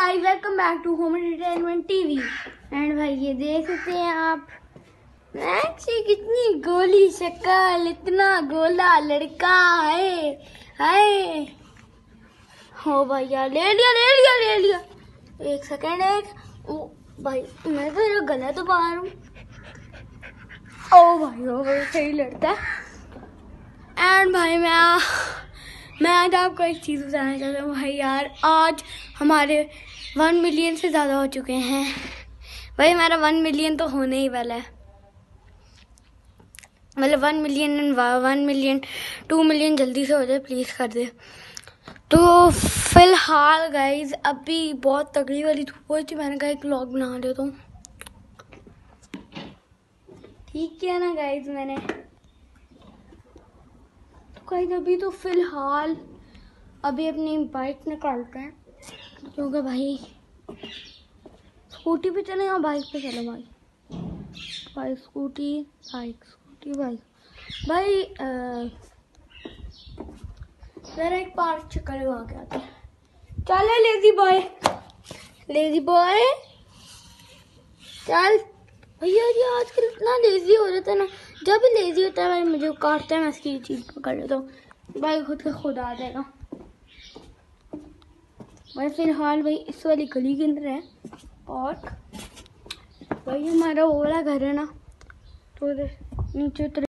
Guys, welcome back to home entertainment TV. And भाई ये देख सकते हैं आप मैक्सी कितनी गोली शक्ल, इतना गोला लड़का है। हाय हो भैया, ले लिया। एक सेकेंड, एक ओ भाई, मैं तो ये गला तो बाहर हूँ। ओ भाई सही लड़ता है। एंड भाई मैं आज आपको एक चीज़ बताना चाहता हूँ भाई यार। आज हमारे 1 मिलियन से ज़्यादा हो चुके हैं भाई। हमारा 1 मिलियन तो होने ही वाला है, मतलब 1 मिलियन 1 मिलियन 2 मिलियन जल्दी से हो जाए, प्लीज़ कर दे। तो फिलहाल गाइज अभी बहुत तगड़ी वाली धूप हुई थी, मैंने कहा एक व्लॉग बना देता हूँ। ठीक किया ना गाइज मैंने। तो गाइज अभी तो फिलहाल अभी अपनी बाइक निकालते हैं, क्योंकि भाई स्कूटी पे चले या बाइक पे चले भाई स्कूटी भाई जरा एक पार्क चक्कर लगा के आते हैं। चल लेजी बॉय चल भैया। ये आजकल इतना लेजी हो जाता है ना, जब लेजी होता है भाई मुझे काटता है, मैं इसकी चीज पकड़ लेता हूँ भाई, खुद का खुद आ जाएगा भाई। फिलहाल भाई इस वाली गली के अंदर है और भाई हमारा वो वाला घर है ना, तो नीचे